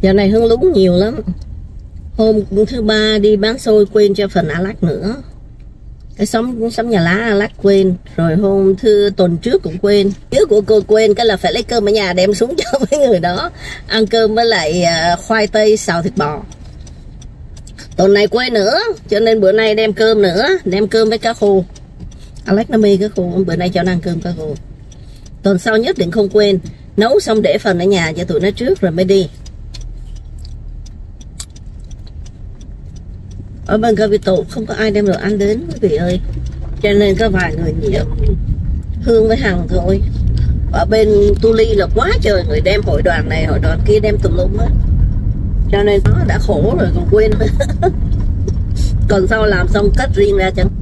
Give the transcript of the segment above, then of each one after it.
Giờ này Hương lúng nhiều lắm. Hôm thứ ba đi bán xôi quên cho phần Alex nữa. Cái sắm nhà lá Alex quên. Rồi hôm tuần trước cũng quên. Trước của cô quên cái là phải lấy cơm ở nhà đem xuống cho mấy người đó ăn cơm với lại khoai tây xào thịt bò. Tuần này quên nữa, cho nên bữa nay đem cơm nữa. Đem cơm với cá khô. Alex nó mê cá khô, bữa nay cho nó ăn cơm cá khô. Tuần sau nhất định không quên. Nấu xong để phần ở nhà cho tụi nó trước rồi mới đi. Ở bên Capitol không có ai đem đồ ăn đến quý vị ơi. Cho nên có vài người nhiệm Hương với Hằng thôi. Ở bên Tuli là quá trời người đem, hội đoàn này hội đoàn kia đem tùm lum á. Cho nên nó đã khổ rồi còn quên. Còn sau làm xong cất riêng ra cho.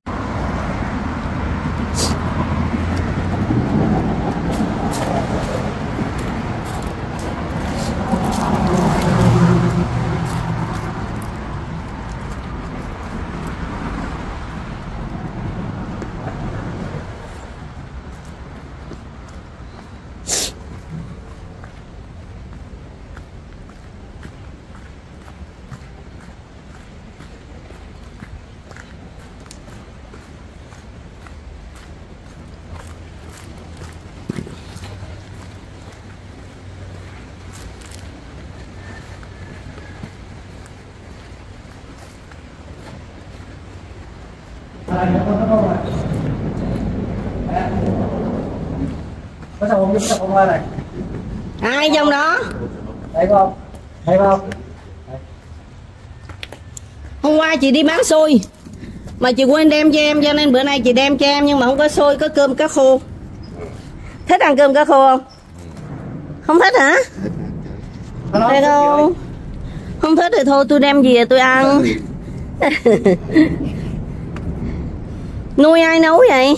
Có sao không qua này? Ai trong đó? Thấy không? Thấy không? Hôm qua chị đi bán xôi mà chị quên đem cho em, cho nên bữa nay chị đem cho em, nhưng mà không có xôi, có cơm cá khô. Thích ăn cơm cá khô không? Không thích hả? Thích không? Không thích thì thôi tôi đem về tôi ăn. Nuôi ai nấu vậy?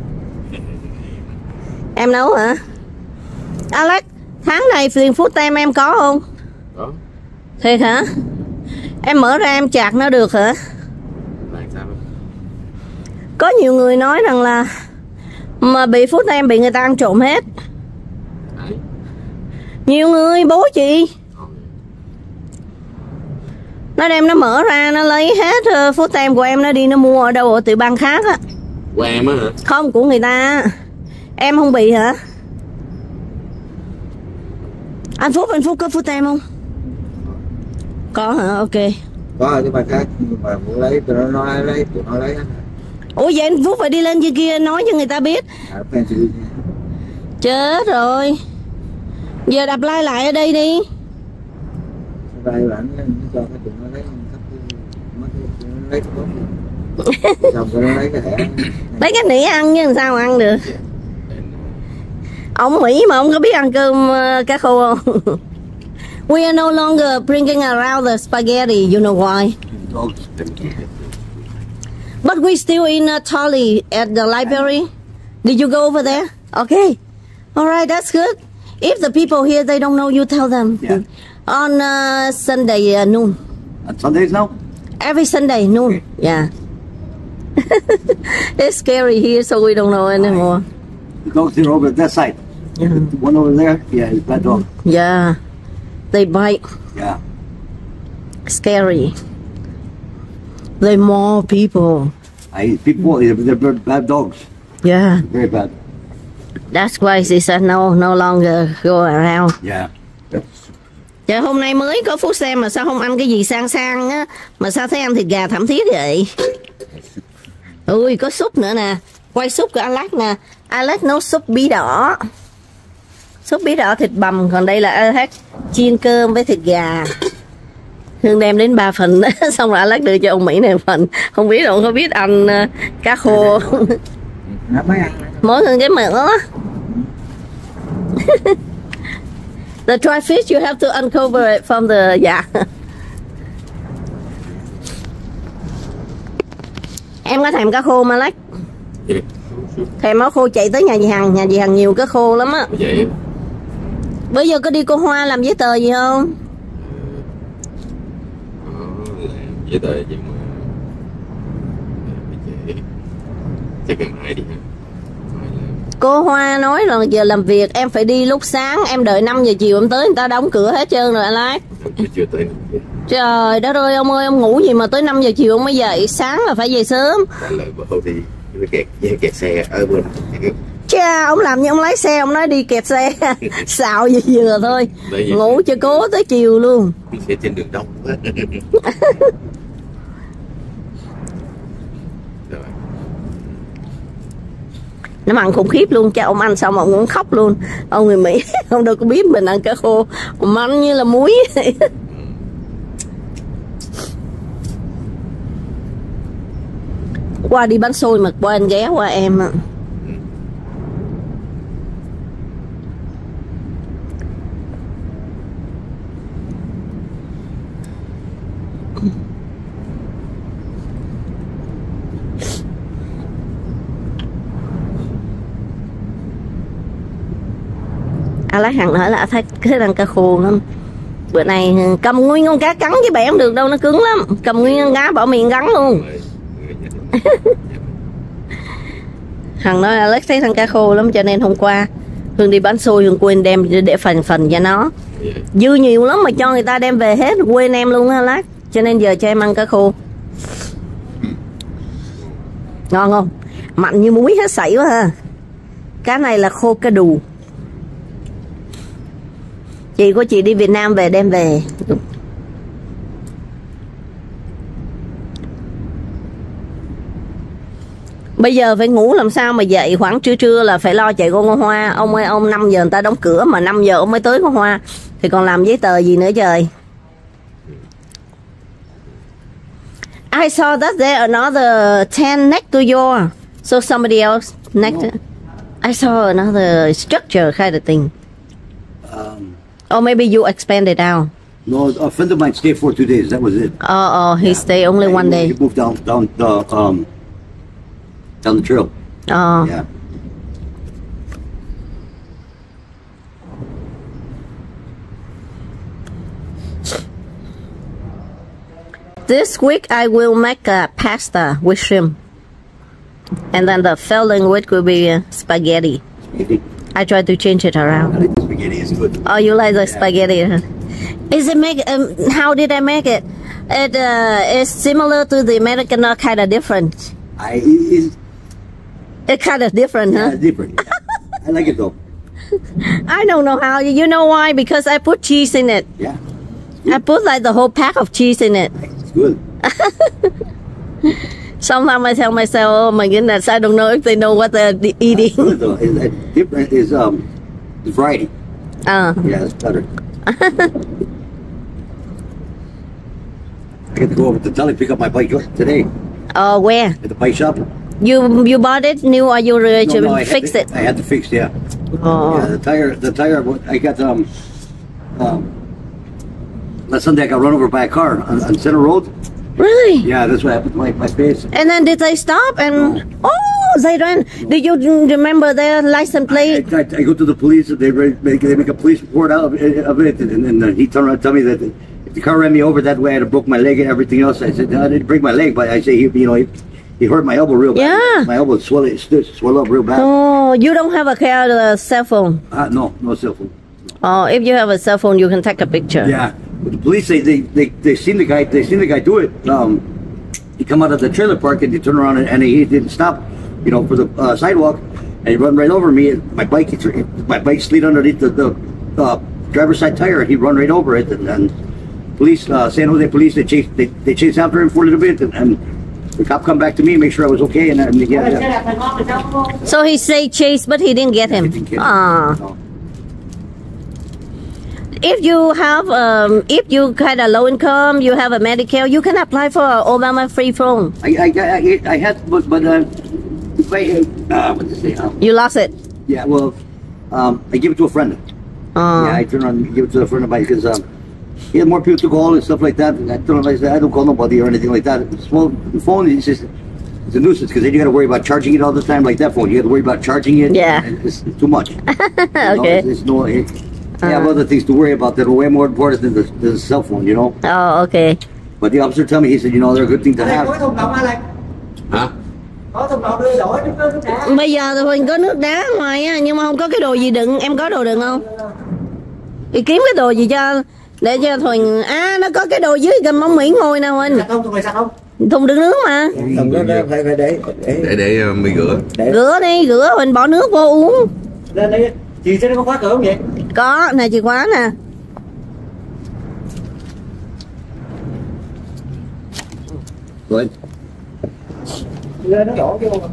Em nấu hả? Alex, tháng này tiền Food Time em có không? Có. Thiệt hả? Em mở ra em chạc nó được hả? Có nhiều người nói rằng là mà bị Food Time bị người ta ăn trộm hết. Nhiều người, bố chị nó đem nó mở ra nó lấy hết Food Time của em, nó đi nó mua ở đâu ở từ bang khác á. Của em á hả? Không, của người ta. Em không bị hả? Anh Phúc có Food Time không? Có hả? Ok. Có ở cái bang khác nhưng mà muốn lấy tụi nó lấy tụi nó lấy. Ủa vậy anh Phúc phải đi lên dưới kia nói cho người ta biết. Chết rồi. Giờ đập like lại ở đây đi. Đây là anh cho cái tụi nó lấy lấy xong rồi nó lấy cái thẻ. Lấy cái nĩa ăn chứ làm sao ăn được. Ông Mỹ mà ông có biết ăn cơm cá khô không? We are no longer bringing around the spaghetti, you know why? But we still in Tully at the library. Did you go over there? Okay. All right, that's good. If the people here, they don't know, you tell them. Yeah. On Sunday noon. On Sundays now? Every Sunday noon. Yeah. It's scary here, so we don't know anymore. The dogs are over that side. Yeah. The one over there, yeah, it's bad dog. Yeah. They bite. Yeah. Scary. They're more people. People, they're bad dogs. Yeah. Very bad. That's why she said no longer go around. Yeah. Trời, hôm nay mới có phút xem mà sao không ăn cái gì sang sang á, mà sao thấy ăn thịt gà thảm thiết vậy? Ui, có súp nữa nè. Quay súp của Alex nè. Alex nấu súp bí đỏ. Súp bí đỏ thịt bằm. Còn đây là Alex chiên cơm với thịt gà. Hương đem đến 3 phần. Xong rồi Alex đưa cho ông Mỹ này phần. Không biết ông có biết ăn cá khô. Mỗi người cái mỡ. The dry fish you have to uncover it from the Em có thèm cá khô mà Alex? Thèm máu khô chạy tới nhà dì Hằng nhiều cá khô lắm á. Bây giờ có đi cô Hoa làm giấy tờ gì không? Giấy tờ gì mà chắc cần ai đi ha. Cô Hoa nói là giờ làm việc em phải đi lúc sáng, em đợi 5 giờ chiều em tới người ta đóng cửa hết trơn rồi anh Lát. Chưa tới. Trời đất ơi ông ơi, ông ngủ gì mà tới 5 giờ chiều ông mới dậy, sáng là phải dậy sớm. Lời bầu thì kẹt xe ở bên. Cha, ông làm như ông lái xe, ông nói đi kẹt xe, xạo gì vừa thôi. Ngủ cho cố tới chiều luôn. Xe trên đường đông quá. Nó mặn khủng khiếp luôn, cha ông ăn xong ông cũng khóc luôn. Ông người Mỹ, ông đâu có biết mình ăn cá khô, mặn như là muối. Qua đi bán xôi mà qua anh ghé qua em ạ. Alex Hằng nói là thích cái răng cá khô lắm. Bữa này cầm nguyên con cá cắn với bẻ không được đâu, nó cứng lắm. Cầm nguyên con cá bỏ miệng gắn luôn. Hằng nói là Alex thấy răng cá khô lắm, cho nên hôm qua Hương đi bán xôi, Hương quên đem để phần cho nó. Dư nhiều lắm mà cho người ta đem về hết, quên em luôn á Alex. Cho nên giờ cho em ăn cá khô. Ngon không? Mặn như muối hết sảy quá ha. Cá này là khô cá đù. Chị của chị đi Việt Nam về đem về. Bây giờ phải ngủ làm sao mà dậy khoảng trưa là phải lo chạy con Hoa. Ông ơi ông 5 giờ người ta đóng cửa mà 5 giờ ông mới tới con Hoa. Thì còn làm giấy tờ gì nữa trời. I saw that there another tent next to yours. So somebody else next. I saw another structure kind of thing. Or maybe you expanded out. No, a friend of mine stayed for 2 days. That was it. Oh, he stayed only one day. He moved down the trail. Oh. Yeah. This week I will make a pasta with shrimp, and then the following week will be spaghetti. I try to change it around. I think spaghetti is good. Oh, you like the spaghetti? Huh? Is it make? How did I make it? It is similar to the American, or kind of different. It's kind of different, huh? Yeah, different. Yeah. I like it though. I don't know how. You know why? Because I put cheese in it. Yeah. I put like the whole pack of cheese in it. It's good. Sometimes I tell myself, "Oh my goodness, I don't know if they know what they're eating." It's good though. It's different is the variety. Yeah, it's better. I got to go over to the deli pick up my bike today Oh, where? at the bike shop. You bought it new or you No, I fixed it? I had to fix, yeah. Oh. Yeah, the tire. I got last Sunday I got run over by a car on Center Road. Really? Yeah, that's what happened to my face. And then did they stop and they ran? Did you remember their license plate? I go to the police. They make a police report out of it, and he turned around and told me that if the car ran me over that way, I'd have broke my leg and everything else. I said I didn't break my leg, but I say he hurt my elbow real bad. Yeah. My elbow swelled up real bad. Oh, you don't have a cell phone. No cell phone. Oh, if you have a cell phone, you can take a picture. Yeah, but the police say they seen the guy. They seen the guy do it. He come out of the trailer park and he turned around and he didn't stop, for the sidewalk, and he run right over me. And my bike slid underneath the driver's side tire, and he run right over it. And police, San Jose police, they chased after him for a little bit, and the cop come back to me, make sure I was okay, and yeah. So he say chase, but he didn't get him. No. If you have, if you kind of low income, you have a Medicare, you can apply for Obama free phone. I had, but if I what to say? You lost it. Yeah, well, I give it to a friend. Yeah, I turn around and give it to a friend of mine because he had more people to call and stuff like that. And I told him, I said, I don't call nobody or anything like that. The phone is just, it's a nuisance because then you got to worry about charging it all the time, like that phone. You got to worry about charging it. Yeah. It's too much. Okay. I have other things to worry about that are way more important than the cell phone, Oh, okay. But the officer told me, he said, they're a good thing to have. Hả? có thùng nào đưa đổi nước đá. Bây giờ thì Huỳnh có nước đá ngoài á, nhưng mà không có cái đồ gì đựng. Em có đồ đựng không? Đi kiếm cái đồ gì cho để cho Huỳnh. À, nó có cái đồ dưới cầm móng Mỹ ngồi nè Huỳnh. Sạch không, thùng này sạch không? Thùng đựng nước mà. Thùng đó phải Để mì rửa. Rửa đi, rửa Huỳnh bỏ nước vô uống. Lên đi. Chị sẽ có khóa cửa không vậy? Có, nè chìa khóa nè. Good. Lên nó đổ vô.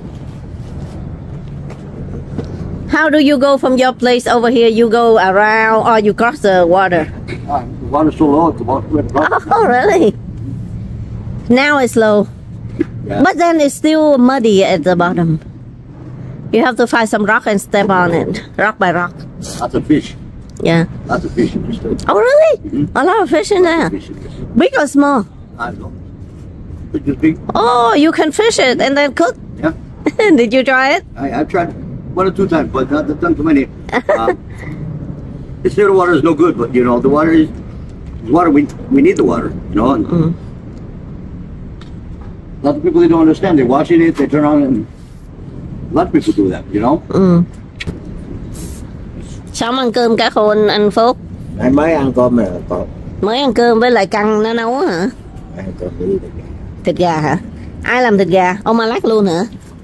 How do you go from your place over here? You go around or you cross the water? The water's so low, it's about red cross. Oh, really? Now it's low. Yeah. But then it's still muddy at the bottom. You have to find some rock and step on it, rock by rock. Lots of fish. Yeah. Lots of fish in this too. Oh, really? A lot of fish in there. Fish in this. Big or small? I don't know. It's just big. Oh, you can fish it and then cook? Yeah. Did you try it? I've tried 1 or 2 times, but not done too many. This little water is no good, but you know the water is water. We need the water, you know. And a lot of people, they don't understand. They're watching it, they turn on, and a lot of people do that, you know. Xong ăn cơm cả khôn anh Phúc. Anh mới ăn cơm mà còn Mới ăn cơm với lại căng nó nấu hả? ăn cơm đi. Thịt gà hả? Ai làm thịt gà? Ông Alex luôn hả?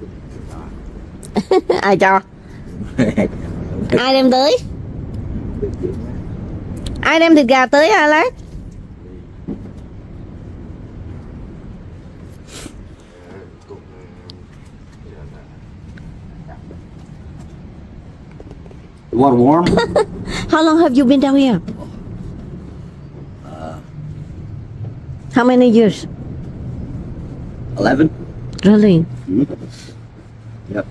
Ai cho? Ai đem tới? Ai đem thịt gà tới Alex? The water warm. How long have you been down here? How many years? 11. Really? Yep.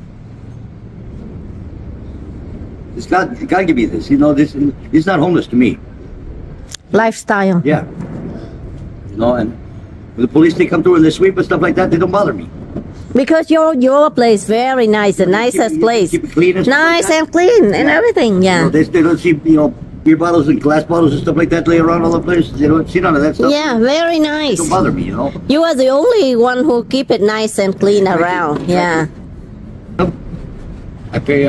It's gotta give you this. You know, this it's not homeless to me. Lifestyle. Yeah. You know, and when the police, they come through and they sweep and stuff like that, they don't bother me. Because your place very nice, the nicest place. Keep it clean and stuff Nice like that. and clean and everything, You yeah. know, they don't see, you know, beer bottles and glass bottles and stuff like that lay around all the place. They don't see none of that stuff. Yeah, very It nice. don't bother me, you know. You are the only one who keep it nice and clean around, yeah. I pay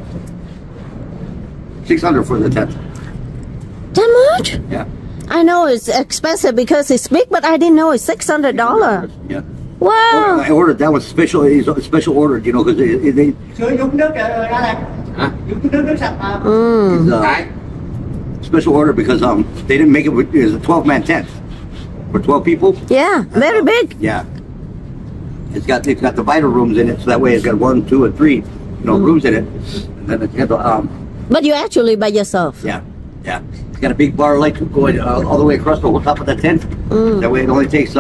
$600 for the tent. That much? Yeah. I know it's expensive because it's big, but I didn't know it's $600. Yeah. Wow. I ordered that was special. It's special ordered, you know, because they Sử dụng nước ra đây. Hả? Dùng nước sạch mà. Cái special order because they didn't make it with, it was a 12-man tent for 12 people. Yeah, very big. Yeah. It's got the vital rooms in it, so that way it's got 1, 2, and 3, you know, rooms in it. And then it's got the But you actually by yourself. yeah. It's got a big bar light going all the way across the whole top of the tent. That way it only takes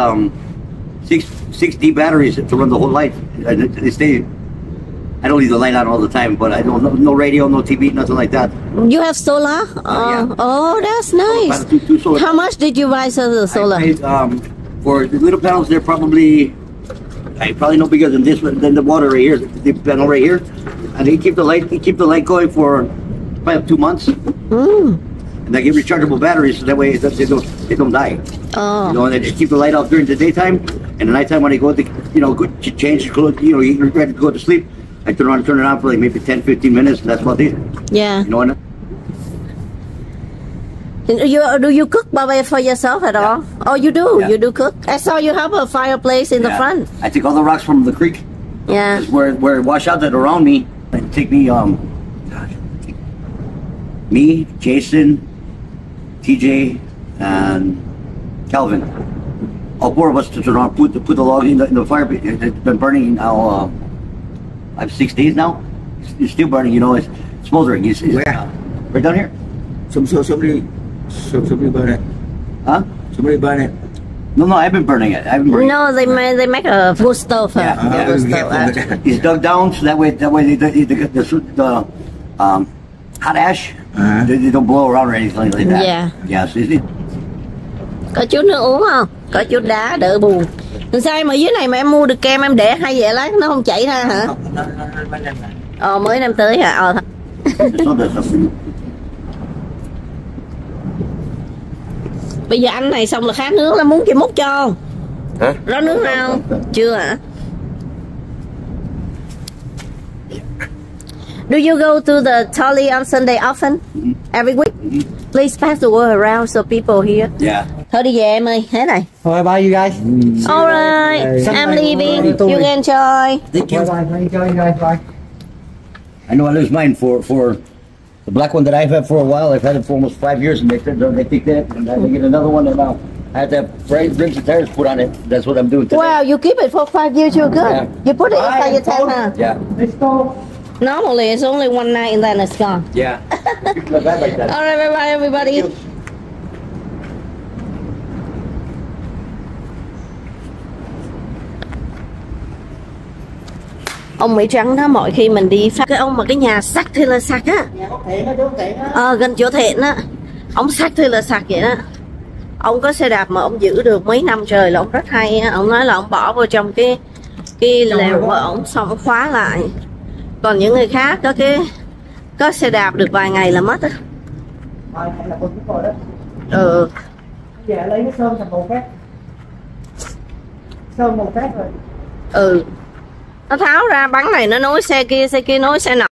6 batteries to run the whole light. And they stay. I don't leave the light on all the time, but I don't no radio, no TV, nothing like that. You have solar? Yeah. Oh, that's nice. Two solar. How much did you buy the solar? I paid, for the little panels, they're probably no bigger than this, than the water right here, the panel right here. And they keep the light going for probably 2 months. And they get rechargeable batteries, so that way they don't die. Oh. You know, and they just keep the light off during the daytime, and at nighttime when they go to, you know, go to change clothes, you know, you're ready to go to sleep. I turn it on for like maybe 10-15 minutes, and that's about it. Yeah. You know, and Do you cook for yourself at all? Oh, you do. Yeah. You do cook. I saw you have a fireplace in the front. I take all the rocks from the creek, Yeah. where it wash out that are around me, and take me me, Jason, TJ, and Calvin. All 4 of us to turn on, put the log in the fire. It's been burning now. I have 6 days now. It's still burning. You know, it's smoldering. It's Where? right down here. Somebody burn it. Huh? Somebody burn it. No, I've been burning it. I've been burning. No, they make a wood stove. Yeah, yeah. Wood stove. It's dug down so that way the hot ash they don't blow around or anything like that. Yeah. Yeah. So it's, Có chút nước uống không? Có chút đá đỡ buồn. Sao mà dưới này mà em mua được kem em để hay vậy lát nó không chảy ra hả? Mới năm tới hả? it's not that stuff. Bây giờ anh này xong là khát nước là muốn chị múc cho. hả? Rót nước nào? Chưa hả? Do you go to the trolley on Sunday often? Every week? Please pass the word around so people hear. Yeah. Thôi đi về em ơi, thế này. Bye bye you guys. Alright, I'm leaving. You enjoy. Thank you. Bye. Enjoy guys. Bye. I know I lose mine for the black one that I've had for a while. I've had it for almost 5 years, and they think that, and I get another one, and now I have to have rims and tires put on it. That's what I'm doing today. Wow, you keep it for 5 years, you're good. Yeah. You put it inside your tent, huh? Yeah. Let's go. Normally it's only one night and then it's gone. Yeah. People are bad like that. Alright, bye bye everybody. Ông Mỹ Trắng đó, mọi khi mình đi phát cái ông mà cái nhà sắt thì là sắt á. Nhà có thiện đó, chú thiện á. Gần chỗ Thiện á. Ông sắt thì là sắt vậy đó. Ông có xe đạp mà ông giữ được mấy năm trời là ông rất hay á. Ông nói là ông bỏ vào trong cái lều của ông xong ông khóa lại. Còn những người khác có xe đạp được vài ngày là mất á. Hay là con chúng tôi đó. Ừ. Giờ lấy cái sơn thành màu khác. Sơn màu khác rồi. Ừ. Nó tháo ra bắn này nó nối xe kia nối xe nọ.